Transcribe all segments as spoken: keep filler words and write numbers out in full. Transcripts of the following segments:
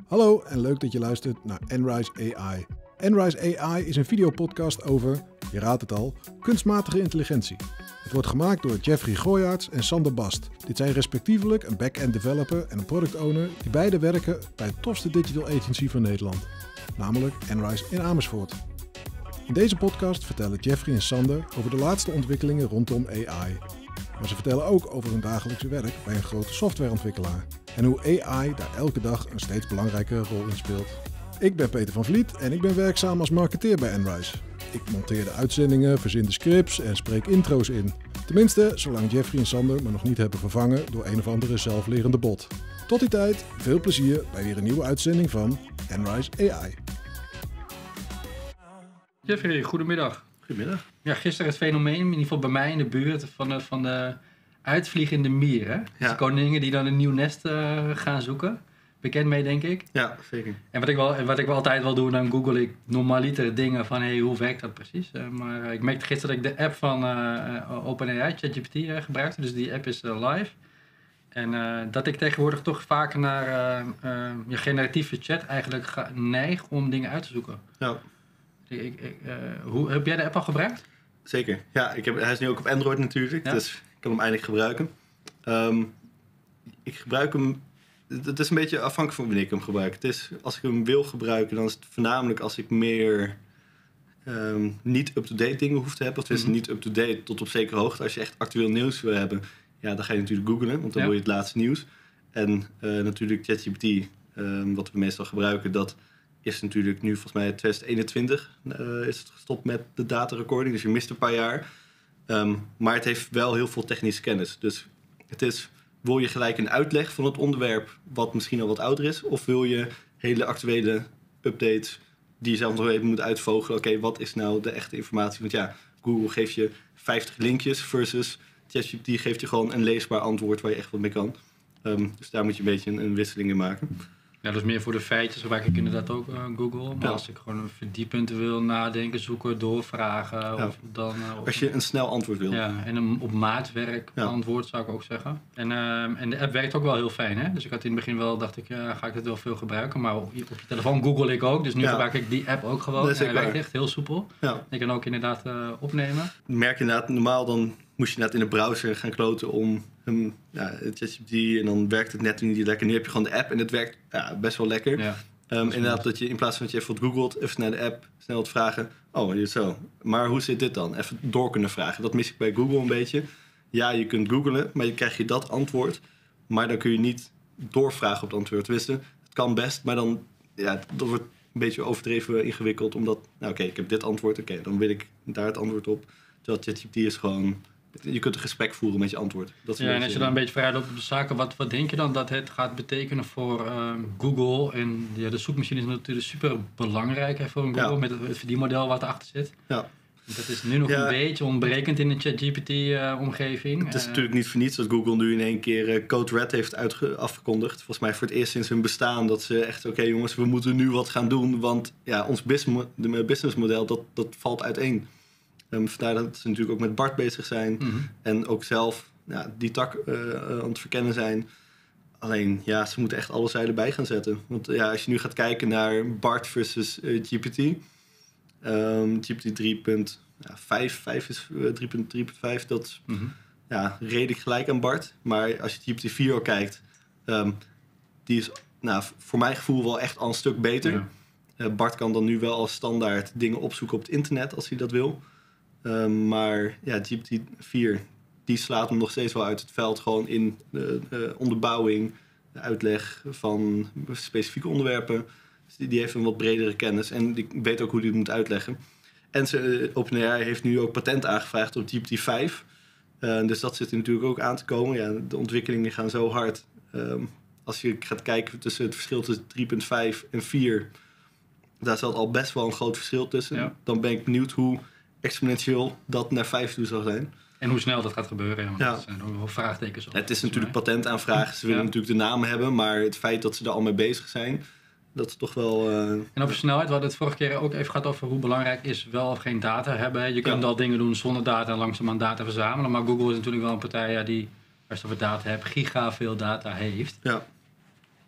Hallo en leuk dat je luistert naar Nrise A I. Nrise A I is een videopodcast over, je raadt het al, kunstmatige intelligentie. Het wordt gemaakt door Jeffrey Gooyaerts en Sander Bast. Dit zijn respectievelijk een back-end developer en een product owner die beide werken bij de tofste digital agency van Nederland, namelijk Nrise in Amersfoort. In deze podcast vertellen Jeffrey en Sander over de laatste ontwikkelingen rondom A I. Maar ze vertellen ook over hun dagelijkse werk bij een grote softwareontwikkelaar en hoe A I daar elke dag een steeds belangrijkere rol in speelt. Ik ben Peter van Vliet en ik ben werkzaam als marketeer bij Nrise. Ik monteer de uitzendingen, verzin de scripts en spreek intro's in. Tenminste, zolang Jeffrey en Sander me nog niet hebben vervangen door een of andere zelflerende bot. Tot die tijd, veel plezier bij weer een nieuwe uitzending van Nrise A I. Jeffrey, goedemiddag. Goedemiddag. Ja, gisteren het fenomeen, in ieder geval bij mij in de buurt, van de, van de uitvliegende mieren. Ja. Dus de koningin die dan een nieuw nest uh, gaan zoeken. Bekend mee, denk ik. Ja, zeker. En wat ik wel, wat ik wel altijd wel doe, dan google ik normaliter dingen van, hey, hoe werkt dat precies? Uh, maar uh, ik merkte gisteren dat ik de app van uh, OpenAI, ChatGPT, uh, gebruikte. Dus die app is uh, live. En uh, dat ik tegenwoordig toch vaker naar uh, uh, je generatieve chat eigenlijk ga, neig om dingen uit te zoeken. Ja. Ik, ik, uh, hoe, heb jij de app al gebruikt? Zeker. Ja, ik heb, hij is nu ook op Android natuurlijk, ja. Dus ik kan hem eindelijk gebruiken. Um, ik gebruik hem... Het is een beetje afhankelijk van wanneer ik hem gebruik. Het is, als ik hem wil gebruiken, dan is het voornamelijk als ik meer um, niet up-to-date dingen hoef te hebben. Of het is mm-hmm. niet up-to-date tot op zekere hoogte. Als je echt actueel nieuws wil hebben, ja, dan ga je natuurlijk googlen, want dan ja. wil je het laatste nieuws. En uh, natuurlijk ChatGPT, um, wat we meestal gebruiken, dat is natuurlijk nu volgens mij twintig eenentwintig uh, is het gestopt met de data recording. Dus je mist een paar jaar. Um, maar het heeft wel heel veel technische kennis. Dus het is... Wil je gelijk een uitleg van het onderwerp wat misschien al wat ouder is? Of wil je hele actuele updates die je zelf nog even moet uitvogelen? Oké, okay, wat is nou de echte informatie? Want ja, Google geeft je vijftig linkjes versus ChatGPT geeft je gewoon een leesbaar antwoord waar je echt wat mee kan. Um, dus daar moet je een beetje een, een wisseling in maken. Ja, dat is meer voor de feitjes, gebruik ik inderdaad ook uh, Google. Maar ja. als ik gewoon verdiepend wil nadenken, zoeken, doorvragen, ja. of dan... Uh, of als je een snel antwoord wil. Ja, en een op maatwerk ja. antwoord zou ik ook zeggen. En, uh, en de app werkt ook wel heel fijn, hè? Dus ik had in het begin wel, dacht ik, uh, ga ik het wel veel gebruiken. Maar op je, op je telefoon google ik ook, dus nu ja. gebruik ik die app ook gewoon. Hij werkt echt heel soepel. Ja. Ik kan ook inderdaad uh, opnemen. Merk je inderdaad, normaal dan moest je inderdaad in de browser gaan kloten om hem, ja, ChatGPT, en dan werkt het net niet lekker. Nu heb je gewoon de app en het werkt ja, best wel lekker. Ja, um, dat inderdaad, dat je in plaats van dat je even wat googelt, even naar de app, snel wat vragen. Oh, je zo. Maar hoe zit dit dan? Even door kunnen vragen. Dat mis ik bij Google een beetje. Ja, je kunt googlen, maar je krijgt je dat antwoord. Maar dan kun je niet doorvragen op het antwoord. Tenminste, het kan best, maar dan, ja, dat wordt een beetje overdreven ingewikkeld. Omdat, nou oké, okay, ik heb dit antwoord, oké, okay, dan wil ik daar het antwoord op. Terwijl ChatGPT is gewoon... Je kunt een gesprek voeren met je antwoord. Dat ja, en als je dan een beetje vrij loopt op de zaken, wat, wat denk je dan dat het gaat betekenen voor uh, Google? En ja, de zoekmachine is natuurlijk super belangrijk hè, voor een Google, ja. met het verdienmodel wat erachter zit. Ja. Dat is nu nog ja. een beetje ontbrekend in de ChatGPT-omgeving. Uh, het is uh, natuurlijk niet voor niets dat Google nu in één keer uh, Code Red heeft uitge- afgekondigd. Volgens mij voor het eerst sinds hun bestaan dat ze echt, oké okay, jongens, we moeten nu wat gaan doen. Want ja, ons businessmodel, dat, dat valt uiteen. Um, vandaar dat ze natuurlijk ook met Bart bezig zijn. Mm-hmm. En ook zelf ja, die tak uh, aan het verkennen zijn. Alleen, ja, ze moeten echt alle zeilen bij gaan zetten. Want ja, als je nu gaat kijken naar Bart versus uh, G P T. Um, G P T drie punt vijf is uh, drie punt drie punt vijf. Dat is mm-hmm. ja, redelijk gelijk aan Bart. Maar als je G P T vier al kijkt. Um, die is nou, voor mijn gevoel wel echt al een stuk beter. Ja. Uh, Bart kan dan nu wel als standaard dingen opzoeken op het internet als hij dat wil. Uh, maar ja, G P T vier die slaat hem nog steeds wel uit het veld. Gewoon in de, de onderbouwing, de uitleg van specifieke onderwerpen. Dus die, die heeft een wat bredere kennis. En ik weet ook hoe die het moet uitleggen. En ze, OpenAI heeft nu ook patent aangevraagd op G P T vijf. Uh, dus dat zit er natuurlijk ook aan te komen. Ja, de ontwikkelingen gaan zo hard. Um, als je gaat kijken tussen het verschil tussen drie punt vijf en vier... daar zat al best wel een groot verschil tussen. Ja. Dan ben ik benieuwd hoe exponentieel dat naar vijf toe zal zijn. En hoe snel dat gaat gebeuren. Ja, want ja. Dat zijn ook wel vraagtekens. Het is natuurlijk patentaanvragen. Ze willen ja. natuurlijk de naam hebben. Maar het feit dat ze er al mee bezig zijn... dat is toch wel... Uh... En over snelheid, we hadden het vorige keer ook even gehad over hoe belangrijk is wel of geen data hebben. Je kunt ja. al dingen doen zonder data en langzaamaan data verzamelen. Maar Google is natuurlijk wel een partij ja, die, als je over data hebt, giga veel data heeft. Ja.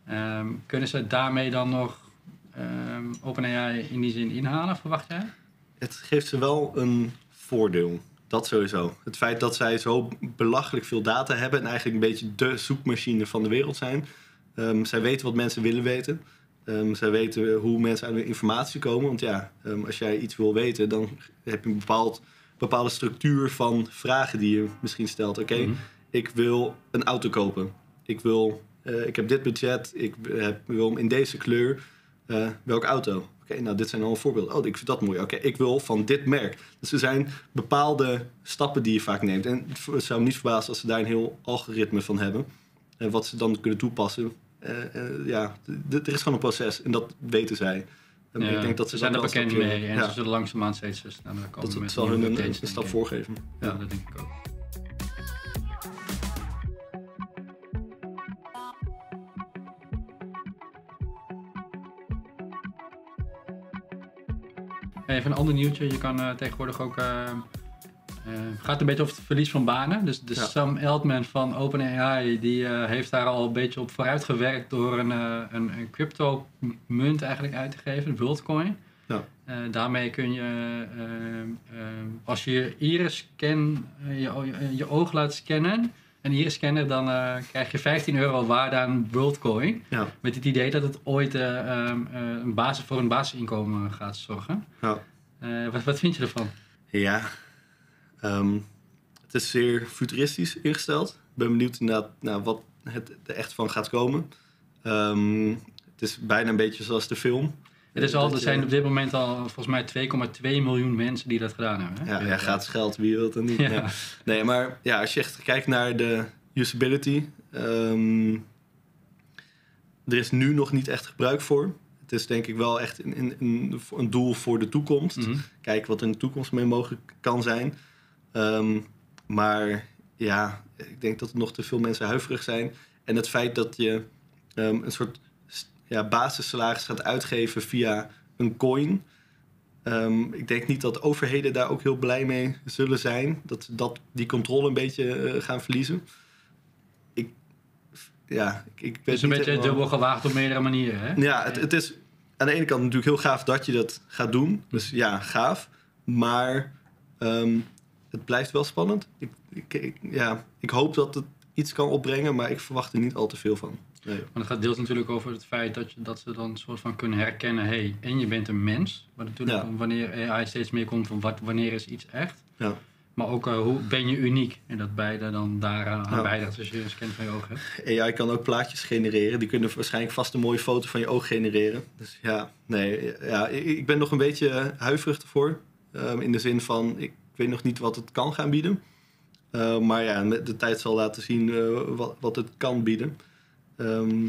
Um, kunnen ze daarmee dan nog um, OpenAI in die zin inhalen, verwacht jij? Het geeft ze wel een voordeel. Dat sowieso. Het feit dat zij zo belachelijk veel data hebben en eigenlijk een beetje de zoekmachine van de wereld zijn. Um, zij weten wat mensen willen weten. Um, zij weten hoe mensen aan de informatie komen. Want ja, um, als jij iets wil weten, dan heb je een bepaald, bepaalde structuur van vragen die je misschien stelt. Oké, okay, mm-hmm. ik wil een auto kopen. Ik, wil, uh, ik heb dit budget. Ik heb, wil hem in deze kleur. Uh, welke auto? Oké, okay, nou dit zijn al voorbeelden. Oh, ik vind dat mooi. Oké, okay, ik wil van dit merk. Dus er zijn bepaalde stappen die je vaak neemt. En het zou me niet verbazen als ze daar een heel algoritme van hebben. Uh, wat ze dan kunnen toepassen. Uh, uh, ja, d- d- er is gewoon een proces. En dat weten zij. Um, ja, ik denk dat ze ze zijn er bekend stapje, mee. En ja. ze zullen langzaamaan steeds sneller komen. Dat, dat met zal hun een, updates, een stap ik. voorgeven. Ja, Ja. dat denk ik ook. Even een ander nieuwtje. Je kan uh, tegenwoordig ook... Uh, uh, gaat een beetje over het verlies van banen. Dus de Ja. Sam Altman van OpenAI... die uh, heeft daar al een beetje op vooruit gewerkt... door een, uh, een, een crypto munt eigenlijk uit te geven. De WorldCoin. Ja. Uh, daarmee kun je... Uh, uh, als je je iris-scan... Uh, je, je, je oog laat scannen... een iris-scanner... dan uh, krijg je vijftien euro waarde aan WorldCoin. Ja. Met het idee dat het ooit uh, um, uh, een basis, voor een basisinkomen gaat zorgen. Ja. Uh, wat, wat vind je ervan? Ja, um, het is zeer futuristisch ingesteld. Ik ben benieuwd inderdaad naar wat het er echt van gaat komen. Um, het is bijna een beetje zoals de film. Het is al, er je, zijn op dit moment al volgens mij twee komma twee miljoen mensen die dat gedaan hebben. Hè? Ja, ja, gratis geld, wie wil het dan niet? Ja. Ja. Nee, maar ja, als je echt kijkt naar de usability... Um, er is nu nog niet echt gebruik voor. Het is denk ik wel echt een, een, een doel voor de toekomst. Mm-hmm. Kijken wat er in de toekomst mee mogelijk kan zijn. Um, maar ja, ik denk dat er nog te veel mensen huiverig zijn. En het feit dat je um, een soort ja, basissalaris gaat uitgeven via een coin. Um, ik denk niet dat overheden daar ook heel blij mee zullen zijn. Dat ze dat, die controle een beetje uh, gaan verliezen. Ik, ja, ik, ik Het is een beetje helemaal... dubbel gewaagd op meerdere manieren. Hè? Ja, het, het is aan de ene kant natuurlijk heel gaaf dat je dat gaat doen. Dus ja, gaaf. Maar um, het blijft wel spannend. Ik, ik, ik, ja, ik hoop dat het iets kan opbrengen, maar ik verwacht er niet al te veel van. Nee. Maar het gaat deels natuurlijk over het feit dat, je, dat ze dan een soort van kunnen herkennen... Hey, en je bent een mens. Maar natuurlijk ja. wanneer A I steeds meer komt van wat, wanneer is iets echt. Ja. Maar ook uh, hoe ben je uniek? En dat beide dan daaraan uh, ja. bijdraagt als je een scan van je oog hebt. A I kan ook plaatjes genereren. Die kunnen waarschijnlijk vast een mooie foto van je oog genereren. Dus ja, nee, ja, ik ben nog een beetje huiverig ervoor. Um, in de zin van, ik weet nog niet wat het kan gaan bieden. Uh, maar ja, de tijd zal laten zien uh, wat, wat het kan bieden. Um,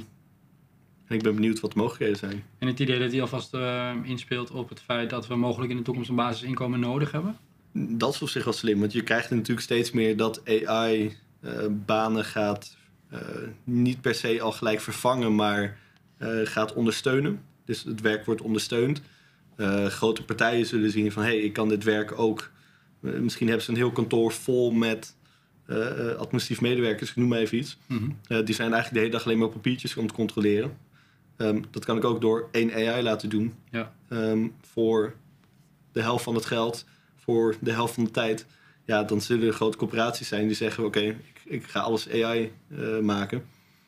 en ik ben benieuwd wat de mogelijkheden zijn. En het idee dat hij alvast uh, inspeelt op het feit dat we mogelijk in de toekomst een basisinkomen nodig hebben? Dat is op zich wel slim, want je krijgt natuurlijk steeds meer dat A I uh, banen gaat uh, niet per se al gelijk vervangen, maar uh, gaat ondersteunen. Dus het werk wordt ondersteund. Uh, grote partijen zullen zien van, hé, hey, ik kan dit werk ook. Uh, misschien hebben ze een heel kantoor vol met uh, administratief medewerkers, ik noem maar even iets. Mm-hmm. Uh, die zijn eigenlijk de hele dag alleen maar papiertjes om te controleren. Um, dat kan ik ook door één A I laten doen. Ja. Um, voor de helft van het geld, voor de helft van de tijd. Ja, dan zullen er grote corporaties zijn die zeggen, oké, okay, ik, ik ga alles A I uh, maken.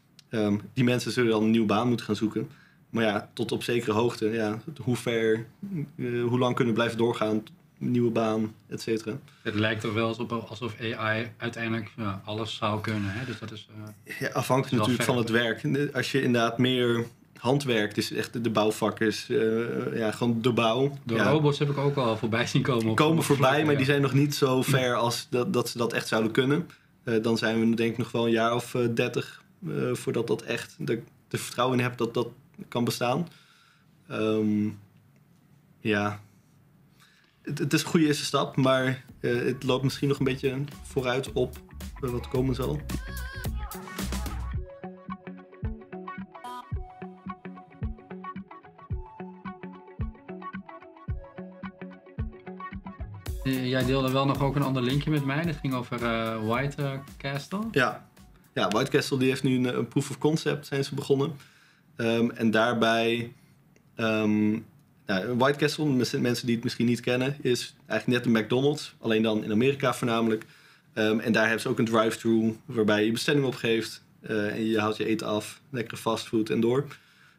Um, die mensen zullen dan een nieuwe baan moeten gaan zoeken. Maar ja, tot op zekere hoogte, ja, hoe ver, uh, hoe lang kunnen we blijven doorgaan, nieuwe baan, et cetera. Het lijkt er wel alsof, alsof A I uiteindelijk ja, alles zou kunnen. Hè? Dus dat is, uh, ja, afhankelijk dat is natuurlijk van het werk. Als je inderdaad meer handwerk, dus echt de bouwvakkers, uh, ja, gewoon de bouw. De ja. robots heb ik ook al voorbij zien komen. Op komen voorbij, vlak, maar ja. die zijn nog niet zo ver als dat, dat ze dat echt zouden kunnen. Uh, dan zijn we denk ik nog wel een jaar of uh, dertig uh, voordat dat echt, dat ik er vertrouwen in heb dat dat kan bestaan. Um, ja, het, het is een goede eerste stap, maar uh, het loopt misschien nog een beetje vooruit op uh, wat komen zal. Jij deelde wel nog ook een ander linkje met mij. Dat ging over uh, White uh, Castle. Ja. ja, White Castle die heeft nu een, een proof of concept zijn ze begonnen. Um, en daarbij... Um, nou, White Castle, mensen die het misschien niet kennen, is eigenlijk net een McDonald's. Alleen dan in Amerika voornamelijk. Um, en daar hebben ze ook een drive-thru waarbij je bestelling opgeeft. Uh, en je haalt je eten af, lekkere fastfood en door.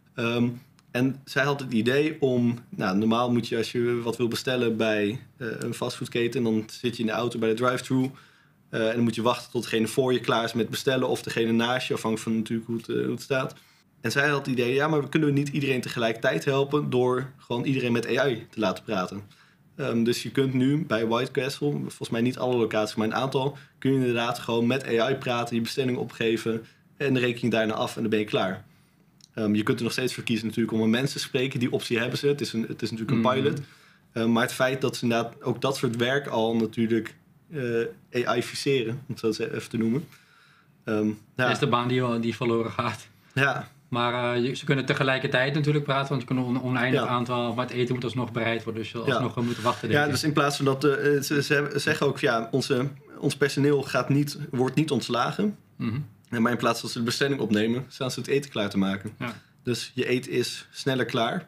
Um, en zij had het idee om... Nou, normaal moet je als je wat wil bestellen bij uh, een fastfoodketen... dan zit je in de auto bij de drive-thru... Uh, en dan moet je wachten tot degene voor je klaar is met bestellen... of degene naast je, afhankelijk van natuurlijk hoe het, uh, hoe het staat. En zij had het idee, ja, maar we kunnen niet iedereen tegelijkertijd helpen... door gewoon iedereen met A I te laten praten. Um, dus je kunt nu bij White Castle, volgens mij niet alle locaties, maar een aantal... kun je inderdaad gewoon met A I praten, je bestelling opgeven... en de rekening daarna af en dan ben je klaar. Um, je kunt er nog steeds voor kiezen natuurlijk om met mensen te spreken. Die optie hebben ze, het is, een, het is natuurlijk een pilot. Um, maar het feit dat ze inderdaad ook dat soort werk al natuurlijk... Uh, A I-ficeren, om het zo even te noemen. Um, ja. Dat is de baan die, die verloren gaat. Ja. Maar uh, ze kunnen tegelijkertijd natuurlijk praten, want je kunt nog een oneindig ja. aantal... maar het eten moet alsnog bereid worden, dus je ja. alsnog moeten wachten. Denk ja, ik. dus in plaats van dat... Uh, ze, ze zeggen ook, ja, onze, ons personeel gaat niet, wordt niet ontslagen. Mm-hmm. Maar in plaats dat ze de bestelling opnemen, staan ze het eten klaar te maken. Ja. Dus je eten is sneller klaar.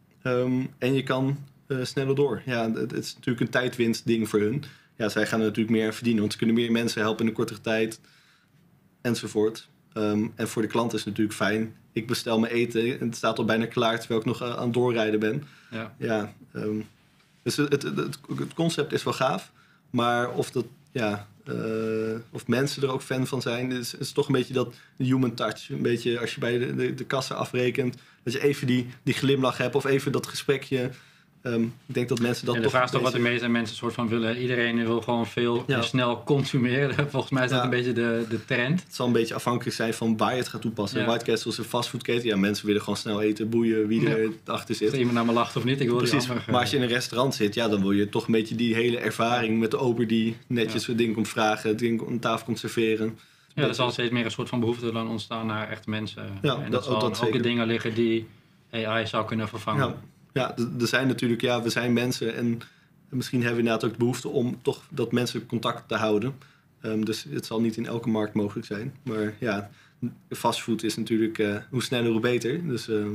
Um, en je kan uh, sneller door. Ja, het, het is natuurlijk een tijdwinst ding voor hun. Ja, zij gaan er natuurlijk meer aan verdienen, want ze kunnen meer mensen helpen in een kortere tijd, enzovoort. Um, en voor de klant is het natuurlijk fijn. Ik bestel mijn eten en het staat al bijna klaar terwijl ik nog aan het doorrijden ben. Ja. Ja, um, dus het, het, het, het concept is wel gaaf, maar of, dat, ja, uh, of mensen er ook fan van zijn, is, is toch een beetje dat human touch. Een beetje als je bij de, de, de kassa afrekent, dat je even die, die glimlach hebt of even dat gesprekje. Um, ik denk dat mensen dat en de toch... vraag is toch wat de meeste mensen soort van willen. Iedereen wil gewoon veel ja. en snel consumeren. Volgens mij is dat ja. een beetje de, de trend. Het zal een beetje afhankelijk zijn van waar je het gaat toepassen. Ja. White Castle is een fastfoodketen. Ja, mensen willen gewoon snel eten, boeien wie er ja. achter zit. Of iemand naar me lacht of niet. Ik wil Precies, die maar als je in een restaurant zit, ja, dan wil je toch een beetje die hele ervaring met de ober die netjes ja. het ding komt vragen, het ding aan tafel komt serveren. Ja, er zal steeds meer een soort van behoefte dan ontstaan naar echt mensen. Ja, en dat, dat zal dat ook de dingen liggen die A I zou kunnen vervangen. Ja. Ja, er zijn natuurlijk, ja, we zijn mensen en misschien hebben we inderdaad ook de behoefte om toch dat mensen contact te houden. Um, dus het zal niet in elke markt mogelijk zijn. Maar ja, fastfood is natuurlijk uh, hoe sneller hoe beter. Dus, uh...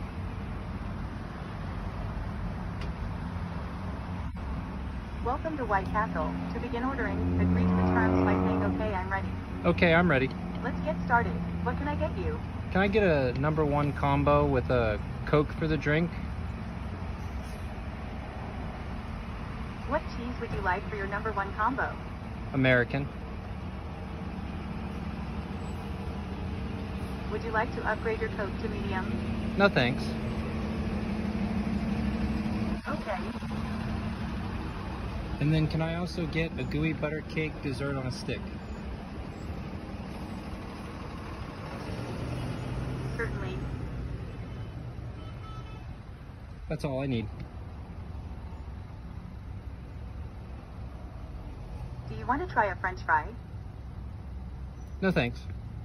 Welcome to White Castle. To begin ordering, agree to the terms by saying okay, I'm ready. Okay, I'm ready. Let's get started. What can I get you? Can I get a number one combo with a Coke for the drink? What cheese would you like for your number one combo? American. Would you like to upgrade your Coke to medium? No thanks. Okay. And then can I also get a gooey butter cake dessert on a stick? Certainly. That's all I need. Do you want to try a French fry? No thanks.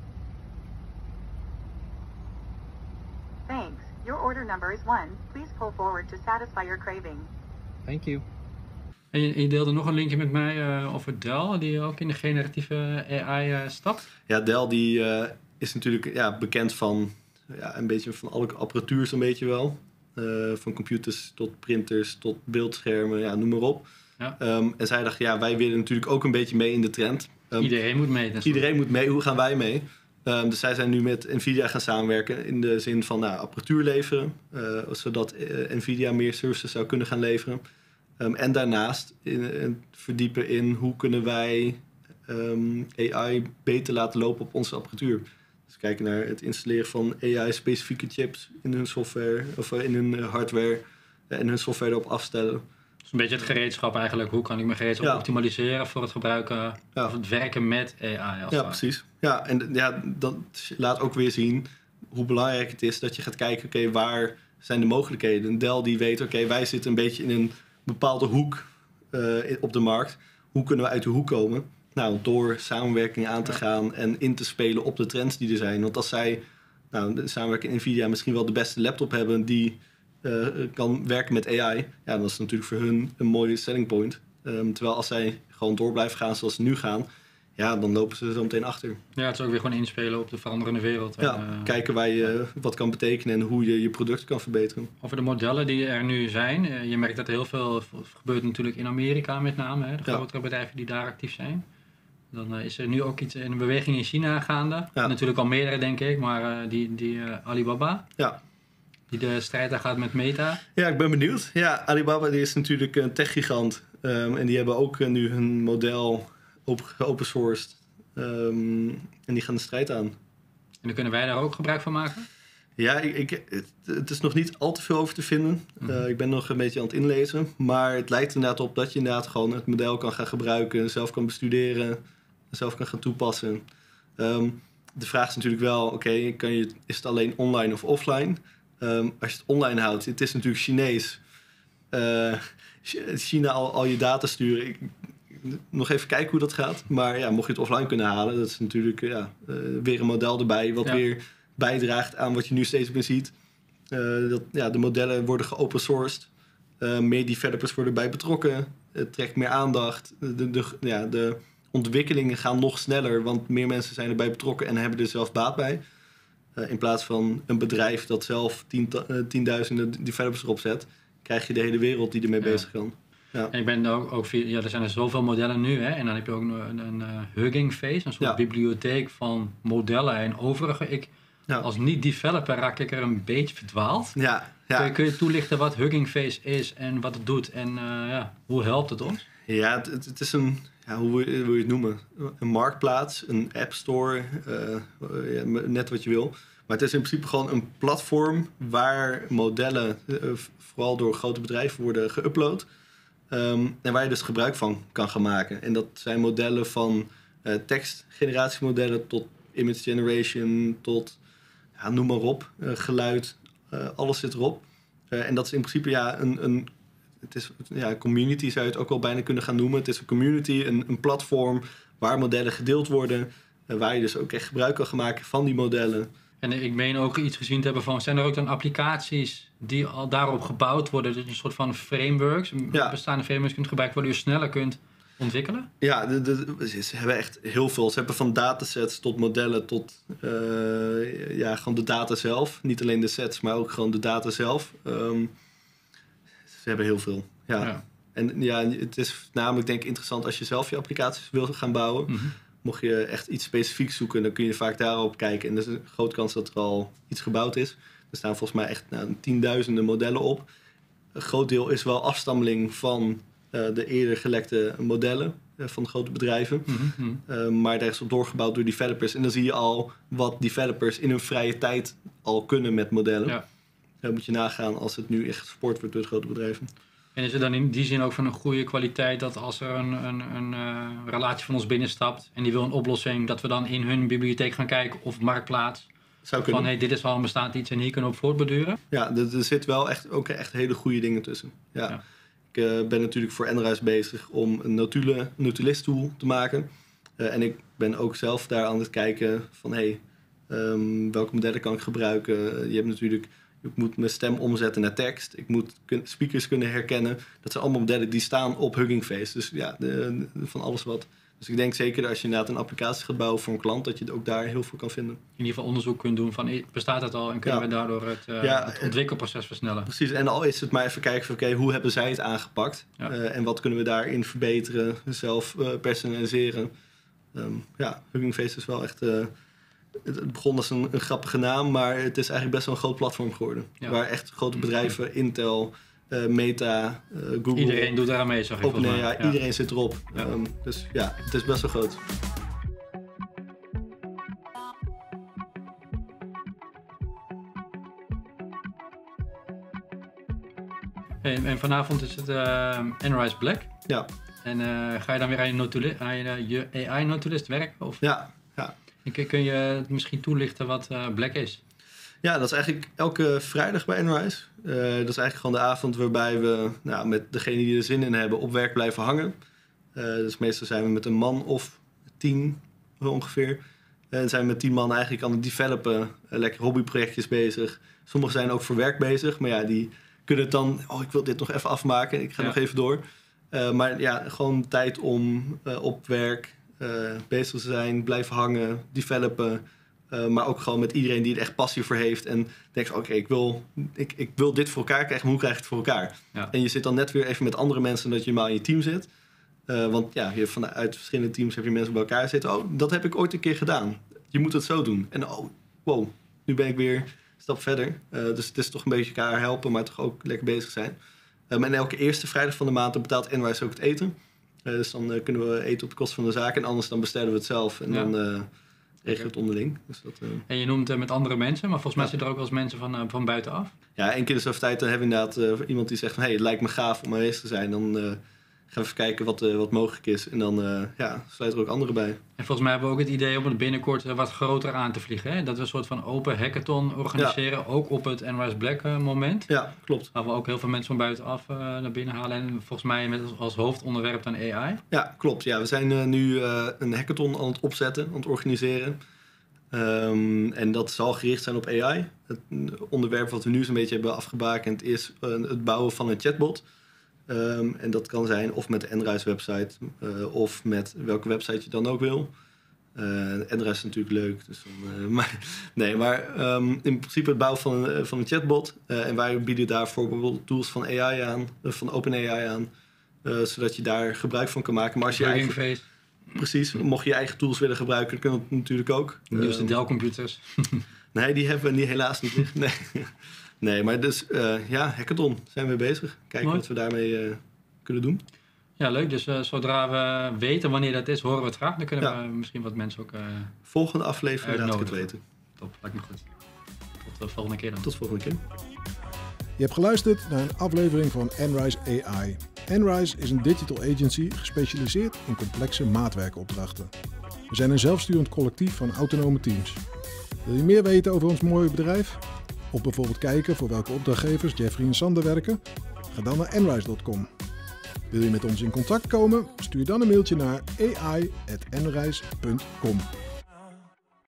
Thanks. Your order number is one. Please pull forward to satisfy your craving. Thank you. En je, je deelde nog een linkje met mij uh, over Dell, die ook in de generatieve A I uh, stapt. Ja, Dell die, uh, is natuurlijk ja, bekend van ja, een beetje van alle apparatuur zo'n beetje wel. Uh, van computers tot printers tot beeldschermen, ja, noem maar op. Ja. Um, en zij dachten, ja, wij willen natuurlijk ook een beetje mee in de trend. Um, iedereen moet mee. Iedereen moet mee. Hoe gaan wij mee? Um, dus zij zijn nu met Nvidia gaan samenwerken in de zin van nou, apparatuur leveren. Uh, zodat uh, Nvidia meer services zou kunnen gaan leveren. Um, en daarnaast in, in verdiepen in hoe kunnen wij um, A I beter laten lopen op onze apparatuur. Dus kijken naar het installeren van A I-specifieke chips in hun software of in hun hardware en hun software erop afstellen. Dus een beetje het gereedschap eigenlijk. Hoe kan ik mijn gereedschap ja. optimaliseren voor het gebruiken ja. of het werken met A I? Als ja, precies. Ja, en ja, dat laat ook weer zien hoe belangrijk het is dat je gaat kijken, oké, okay, waar zijn de mogelijkheden? Een Dell die weet, oké, okay, wij zitten een beetje in een bepaalde hoek uh, op de markt. Hoe kunnen we uit de hoek komen? Nou, door samenwerking aan te ja. gaan en in te spelen op de trends die er zijn. Want als zij, nou, de samenwerking Nvidia misschien wel de beste laptop hebben die uh, kan werken met A I, ja, dan is het natuurlijk voor hun een mooie selling point. Um, terwijl als zij gewoon door blijven gaan zoals ze nu gaan, ja, dan lopen ze er zo meteen achter. Ja, het is ook weer gewoon inspelen op de veranderende wereld. Ja, en, uh, kijken waar je wat kan betekenen en hoe je je product kan verbeteren. Over de modellen die er nu zijn. Uh, je merkt dat er heel veel gebeurt natuurlijk in Amerika met name. Hè, de Ja. grotere bedrijven die daar actief zijn. Dan uh, is er nu ook iets in een beweging in China gaande. Ja. Natuurlijk al meerdere denk ik, maar uh, die, die uh, Alibaba. Ja. Die de strijd aan gaat met Meta. Ja, ik ben benieuwd. Ja, Alibaba die is natuurlijk een techgigant. Um, en die hebben ook uh, nu hun model open, geopen sourced. Um, en die gaan de strijd aan. En dan kunnen wij daar ook gebruik van maken? Ja, ik, ik, het, het is nog niet al te veel over te vinden. Mm-hmm. Uh, ik ben nog een beetje aan het inlezen. Maar het lijkt inderdaad op dat je inderdaad gewoon het model kan gaan gebruiken. Zelf kan bestuderen. Zelf kan gaan toepassen. Um, de vraag is natuurlijk wel, oké, okay, kan je, is het alleen online of offline? Um, als je het online houdt, het is natuurlijk Chinees. Uh, China al, al je data sturen. Ik, nog even kijken hoe dat gaat. Maar ja, mocht je het offline kunnen halen, dat is natuurlijk ja, uh, weer een model erbij. Wat ja. weer bijdraagt aan wat je nu steeds meer ziet. Uh, dat, ja, de modellen worden geopen sourced. Uh, meer developers worden bij betrokken. Het trekt meer aandacht. De, de, ja, de ontwikkelingen gaan nog sneller, want meer mensen zijn erbij betrokken en hebben er zelf baat bij. Uh, in plaats van een bedrijf dat zelf tien, uh, tienduizenden developers erop zet, krijg je de hele wereld die ermee ja. bezig kan. Ja. En ik ben ook, ook ja, er zijn er zoveel modellen nu, hè? En dan heb je ook een, een uh, Hugging Face, een soort ja. bibliotheek van modellen en overige. Ik, ja. Als niet-developer raak ik er een beetje verdwaald. Ja. Ja. Kun, je, kun je toelichten wat Hugging Face is en wat het doet en uh, ja, hoe helpt het ons? Ja, het, het is een, ja, hoe wil je het noemen? Een marktplaats, een app store, uh, ja, net wat je wil. Maar het is in principe gewoon een platform waar modellen, uh, vooral door grote bedrijven, worden geüpload. Um, en waar je dus gebruik van kan gaan maken. En dat zijn modellen van uh, tekstgeneratiemodellen tot image generation, tot ja, noem maar op, uh, geluid, uh, alles zit erop. Uh, en dat is in principe ja, een, een, het is, ja, een community, zou je het ook wel bijna kunnen gaan noemen. Het is een community, een, een platform waar modellen gedeeld worden, uh, waar je dus ook echt gebruik kan gaan maken van die modellen. En ik meen ook iets gezien te hebben van, zijn er ook dan applicaties die al daarop gebouwd worden? Dus een soort van frameworks, ja. bestaande frameworks kunt gebruiken waardoor je sneller kunt ontwikkelen? Ja, de, de, ze hebben echt heel veel. Ze hebben van datasets tot modellen tot uh, ja, gewoon de data zelf. Niet alleen de sets, maar ook gewoon de data zelf. Um, ze hebben heel veel, ja. ja. En ja, het is namelijk denk ik interessant als je zelf je applicaties wil gaan bouwen. Mm-hmm. Mocht je echt iets specifieks zoeken, dan kun je vaak daarop kijken. En er is een grote kans dat er al iets gebouwd is. Er staan volgens mij echt nou, tienduizenden modellen op. Een groot deel is wel afstammeling van uh, de eerder gelekte modellen uh, van grote bedrijven. Mm-hmm. Uh, maar daar is op doorgebouwd door developers. En dan zie je al wat developers in hun vrije tijd al kunnen met modellen. Ja. Dan moet je nagaan als het nu echt gesport wordt door de grote bedrijven. En is het dan in die zin ook van een goede kwaliteit dat als er een, een, een uh, relatie van ons binnenstapt en die wil een oplossing, dat we dan in hun bibliotheek gaan kijken of marktplaats zou kunnen. Van hey, dit is al een bestaand iets en hier kunnen we op voortborduren? Ja, er, er zit wel echt, ook echt hele goede dingen tussen. Ja. Ja. Ik uh, ben natuurlijk voor Enrise bezig om een notule, Notulist tool te maken. Uh, en ik ben ook zelf daar aan het kijken van hey, um, welke modellen kan ik gebruiken? Uh, je hebt natuurlijk... Ik moet mijn stem omzetten naar tekst. Ik moet kun- speakers kunnen herkennen. Dat zijn allemaal modellen die staan op Hugging Face. Dus ja, de, de, van alles wat. Dus ik denk zeker dat als je inderdaad een applicatie gaat bouwen voor een klant, dat je ook daar heel veel kan vinden. In ieder geval onderzoek kunt doen van, bestaat het al en kunnen ja. we daardoor het, uh, ja, het ontwikkelproces versnellen. Precies, en al is het maar even kijken van, oké, okay, hoe hebben zij het aangepakt? Ja. Uh, en wat kunnen we daarin verbeteren, zelf uh, personaliseren. Um, ja, Hugging Face is wel echt... Uh, Het begon als een, een grappige naam, maar het is eigenlijk best wel een groot platform geworden. Ja. Waar echt grote bedrijven, Intel, uh, Meta, uh, Google... Iedereen doet daar aan mee, zag ik. OpenAI, ja, ja. Iedereen zit erop. Ja. Um, dus ja, het is best wel groot. Hey, en vanavond is het uh, Enrise Black. Ja. En uh, ga je dan weer aan je, notuli- aan je, je A I-notulist werken? Of? Ja, ja. En kun je misschien toelichten wat uh, Black is? Ja, dat is eigenlijk elke vrijdag bij Enrise. Uh, dat is eigenlijk gewoon de avond waarbij we nou, met degene die er zin in hebben op werk blijven hangen. Uh, dus meestal zijn we met een man of tien ongeveer. En zijn we met tien man eigenlijk aan het developen. Uh, lekker hobbyprojectjes bezig. Sommigen zijn ook voor werk bezig. Maar ja, die kunnen het dan... Oh, ik wil dit nog even afmaken. Ik ga ja. nog even door. Uh, maar ja, gewoon tijd om uh, op werk... uh, bezig zijn, blijven hangen, developen. Uh, maar ook gewoon met iedereen die er echt passie voor heeft. En denkt, oké, okay, ik, wil, ik, ik wil dit voor elkaar krijgen, maar hoe krijg ik het voor elkaar? Ja. En je zit dan net weer even met andere mensen dat je maar in je team zit. Uh, want ja, je, vanuit verschillende teams heb je mensen bij elkaar zitten. Oh, dat heb ik ooit een keer gedaan. Je moet het zo doen. En oh, wow, nu ben ik weer een stap verder. Uh, dus het is toch een beetje elkaar helpen, maar toch ook lekker bezig zijn. Um, en elke eerste vrijdag van de maand betaalt Enrise ook het eten. Uh, dus dan uh, kunnen we eten op de kosten van de zaak. En anders dan bestellen we het zelf. En ja. dan uh, regelen we het onderling. Dus dat, uh... En je noemt uh, met andere mensen, maar volgens mij ja. zitten er ook wel eens mensen van, uh, van buitenaf. Ja, één keer in de zoveel tijd dan hebben we inderdaad uh, iemand die zegt van... hé, hey, het lijkt me gaaf om aanwezig te zijn. Dan... Uh, gaan we even kijken wat, uh, wat mogelijk is. En dan uh, ja, sluiten er ook anderen bij. En volgens mij hebben we ook het idee om het binnenkort uh, wat groter aan te vliegen. Hè? Dat we een soort van open hackathon organiseren. Ja. Ook op het Enrise Black uh, moment. Ja, klopt. Waar we ook heel veel mensen van buitenaf uh, naar binnen halen. En volgens mij met als, als hoofdonderwerp dan A I. Ja, klopt. Ja, we zijn uh, nu uh, een hackathon aan het opzetten, aan het organiseren. Um, en dat zal gericht zijn op A I. Het onderwerp wat we nu zo'n beetje hebben afgebakend is uh, het bouwen van een chatbot. Um, en dat kan zijn of met de Enrise website uh, of met welke website je dan ook wil. Uh, Enrise is natuurlijk leuk. Dus dan, uh, maar, nee, maar um, in principe het bouwen van een, van een chatbot. Uh, en wij bieden daarvoor bijvoorbeeld tools van A I aan, uh, van OpenAI aan. Uh, zodat je daar gebruik van kan maken. Maar als je eigen, face. Precies, mocht je je eigen tools willen gebruiken, dan kan dat natuurlijk ook. De nieuwste uh, Dell-computers. Nee, die hebben we niet, helaas niet liggen. Nee. Nee, maar dus uh, ja, hackathon zijn we bezig. Kijken Mooi. Wat we daarmee uh, kunnen doen. Ja, leuk. Dus uh, zodra we weten wanneer dat is, horen we het graag. Dan kunnen ja. we misschien wat mensen ook uh, volgende aflevering laat ik het weten. Top, lijkt me goed. Tot de volgende keer dan. Tot de volgende keer. Je hebt geluisterd naar een aflevering van Enrise A I. Enrise is een digital agency gespecialiseerd in complexe maatwerkopdrachten. We zijn een zelfsturend collectief van autonome teams. Wil je meer weten over ons mooie bedrijf? Of bijvoorbeeld kijken voor welke opdrachtgevers Jeffrey en Sander werken? Ga dan naar enrise punt com. Wil je met ons in contact komen? Stuur dan een mailtje naar a i at enrise punt com.